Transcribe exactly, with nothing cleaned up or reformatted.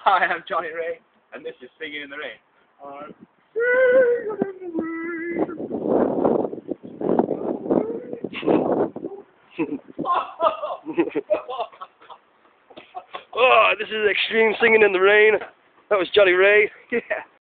Hi, I'm Johnny Ray, and this is Singing in the Rain. I'm singing in the rain. Oh, this is extreme singing in the rain. That was Johnny Ray. Yeah.